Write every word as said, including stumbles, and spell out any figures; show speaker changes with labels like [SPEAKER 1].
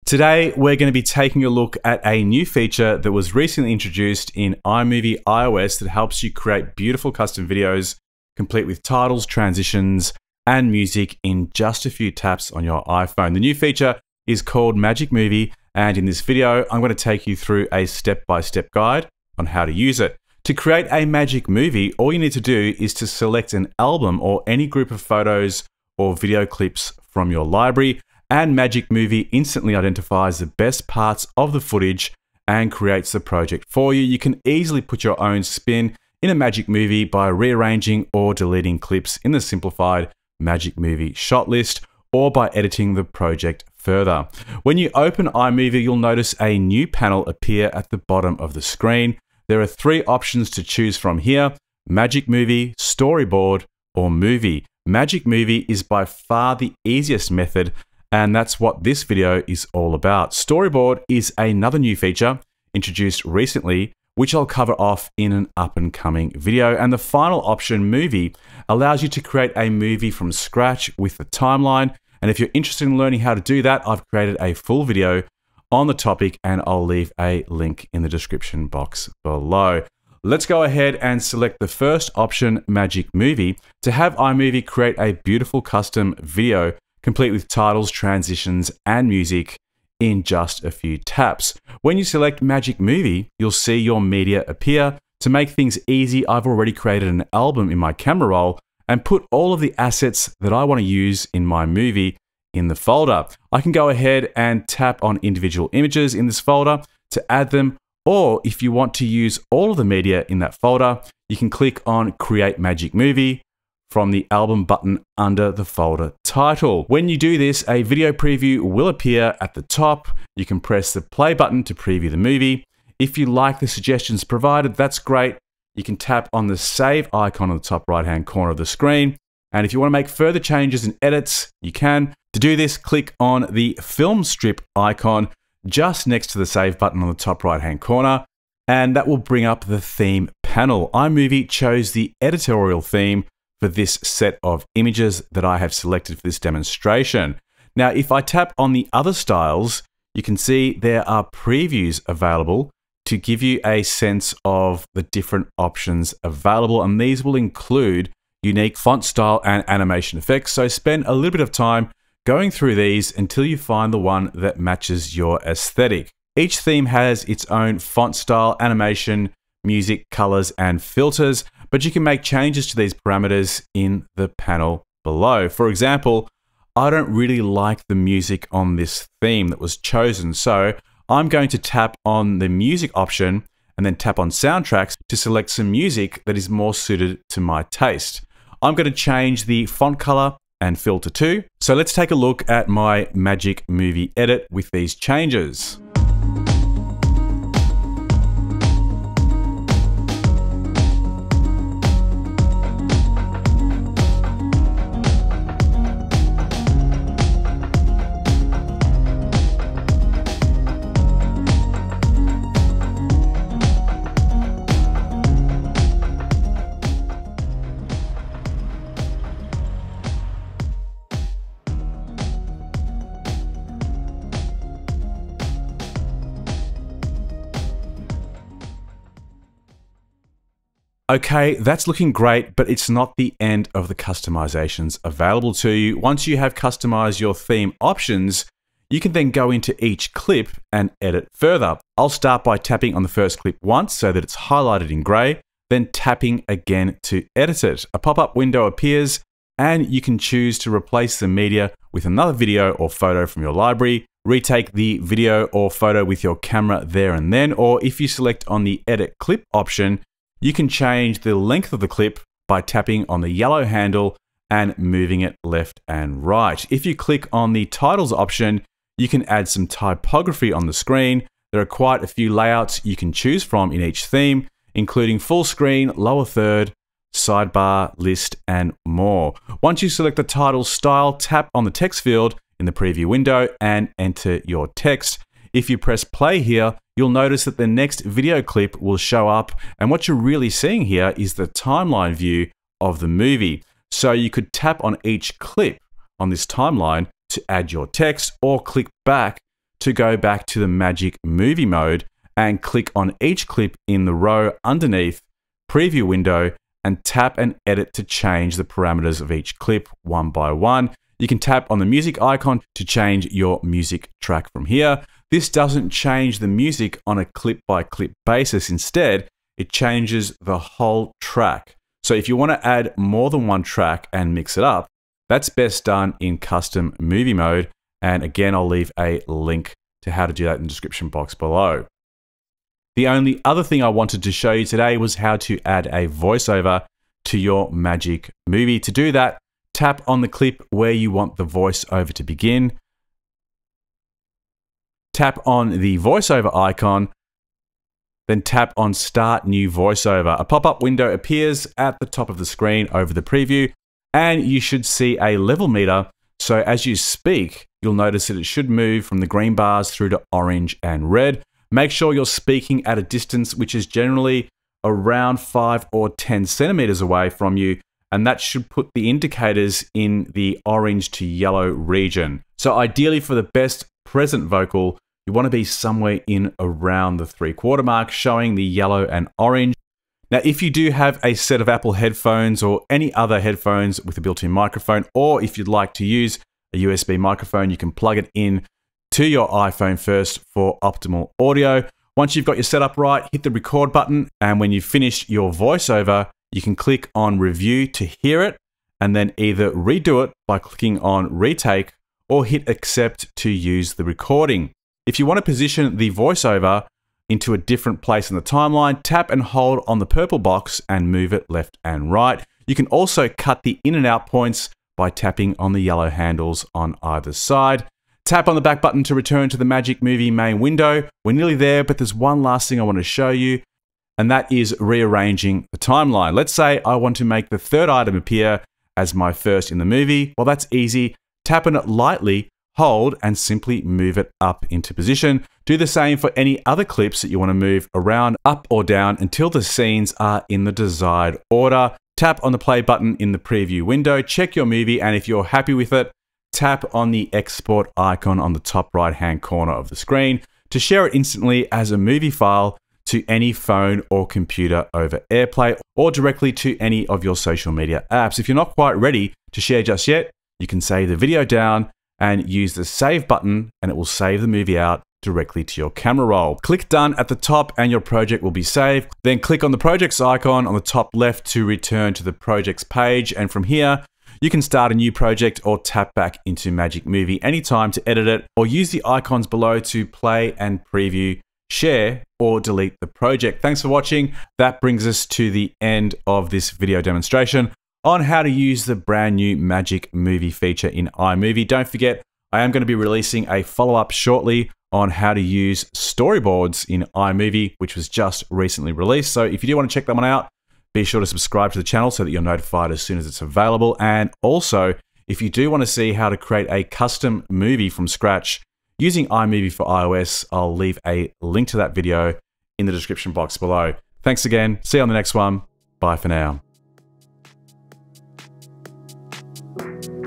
[SPEAKER 1] Today, we're going to be taking a look at a new feature that was recently introduced in iMovie iOS that helps you create beautiful custom videos, complete with titles, transitions, and music in just a few taps on your iPhone. The new feature is called Magic Movie, and in this video, I'm going to take you through a step-by-step guide on how to use it. To create a Magic Movie, all you need to do is to select an album or any group of photos or video clips from your library, and Magic Movie instantly identifies the best parts of the footage and creates the project for you. You can easily put your own spin in a Magic Movie by rearranging or deleting clips in the simplified Magic Movie shot list, or by editing the project further. When you open iMovie, you'll notice a new panel appear at the bottom of the screen. There are three options to choose from here: Magic Movie, Storyboard, or Movie. Magic Movie is by far the easiest method, and that's what this video is all about. Storyboard is another new feature introduced recently, which I'll cover off in an up-and-coming video. And the final option, Movie, allows you to create a movie from scratch with a timeline. And if you're interested in learning how to do that, I've created a full video on the topic, and I'll leave a link in the description box below. Let's go ahead and select the first option, Magic Movie, to have iMovie create a beautiful custom video complete with titles, transitions, and music in just a few taps. When you select Magic Movie, you'll see your media appear. To make things easy, I've already created an album in my camera roll and put all of the assets that I want to use in my movie in the folder. I can go ahead and tap on individual images in this folder to add them, or if you want to use all of the media in that folder, you can click on Create Magic Movie from the album button under the folder title. When you do this, a video preview will appear at the top. You can press the play button to preview the movie. If you like the suggestions provided, that's great. You can tap on the save icon on the top right-hand corner of the screen. And if you want to make further changes and edits, you can. To do this, click on the film strip icon just next to the save button on the top right-hand corner, and that will bring up the theme panel. iMovie chose the editorial theme for this set of images that I have selected for this demonstration. Now, if I tap on the other styles, you can see there are previews available to give you a sense of the different options available, and these will include unique font style and animation effects. So spend a little bit of time going through these until you find the one that matches your aesthetic. Each theme has its own font style, animation, music, colors, and filters, but you can make changes to these parameters in the panel below. For example, I don't really like the music on this theme that was chosen, so I'm going to tap on the music option and then tap on soundtracks to select some music that is more suited to my taste. I'm going to change the font color and filter too. So let's take a look at my Magic Movie edit with these changes. Okay, that's looking great, but it's not the end of the customizations available to you. Once you have customized your theme options, you can then go into each clip and edit further. I'll start by tapping on the first clip once so that it's highlighted in gray, then tapping again to edit it. A pop-up window appears, and you can choose to replace the media with another video or photo from your library, retake the video or photo with your camera there and then, or if you select on the edit clip option, you can change the length of the clip by tapping on the yellow handle and moving it left and right. If you click on the titles option, you can add some typography on the screen. There are quite a few layouts you can choose from in each theme, including full screen, lower third, sidebar, list, and more. Once you select the title style, tap on the text field in the preview window and enter your text. If you press play here, you'll notice that the next video clip will show up, and what you're really seeing here is the timeline view of the movie. So you could tap on each clip on this timeline to add your text, or click back to go back to the Magic Movie mode and click on each clip in the row underneath, preview window, and tap and edit to change the parameters of each clip one by one. You can tap on the music icon to change your music track from here. This doesn't change the music on a clip-by-clip basis. Instead, it changes the whole track. So if you want to add more than one track and mix it up, that's best done in custom movie mode. And again, I'll leave a link to how to do that in the description box below. The only other thing I wanted to show you today was how to add a voiceover to your Magic Movie. To do that, tap on the clip where you want the voiceover to begin. Tap on the voiceover icon, then tap on Start New Voiceover. A pop-up window appears at the top of the screen over the preview, and you should see a level meter. So as you speak, you'll notice that it should move from the green bars through to orange and red. Make sure you're speaking at a distance which is generally around five or ten centimeters away from you, and that should put the indicators in the orange to yellow region. So ideally for the best present vocal, you want to be somewhere in around the three quarter mark, showing the yellow and orange. Now, if you do have a set of Apple headphones or any other headphones with a built-in microphone, or if you'd like to use a U S B microphone, you can plug it in to your iPhone first for optimal audio. Once you've got your setup right, hit the record button, and when you've finished your voiceover, you can click on review to hear it, and then either redo it by clicking on retake or hit accept to use the recording. If you want to position the voiceover into a different place in the timeline, tap and hold on the purple box and move it left and right. You can also cut the in and out points by tapping on the yellow handles on either side. Tap on the back button to return to the Magic Movie main window. We're nearly there, but there's one last thing I want to show you, and that is rearranging the timeline. Let's say I want to make the third item appear as my first in the movie. Well, that's easy. Tap on it lightly, hold, and simply move it up into position. Do the same for any other clips that you want to move around, up or down, until the scenes are in the desired order. Tap on the play button in the preview window, check your movie, and if you're happy with it, tap on the export icon on the top right-hand corner of the screen to share it instantly as a movie file to any phone or computer over AirPlay, or directly to any of your social media apps. If you're not quite ready to share just yet, you can save the video down and use the save button, and it will save the movie out directly to your camera roll. Click done at the top and your project will be saved. Then click on the projects icon on the top left to return to the projects page, and from here, you can start a new project or tap back into Magic Movie anytime to edit it, or use the icons below to play and preview, share, or delete the project. Thanks for watching. That brings us to the end of this video demonstration on how to use the brand new Magic Movie feature in iMovie. Don't forget, I am going to be releasing a follow-up shortly on how to use storyboards in iMovie, which was just recently released. So if you do want to check that one out, be sure to subscribe to the channel so that you're notified as soon as it's available. And also, if you do want to see how to create a custom movie from scratch using iMovie for iOS, I'll leave a link to that video in the description box below. Thanks again. See you on the next one. Bye for now.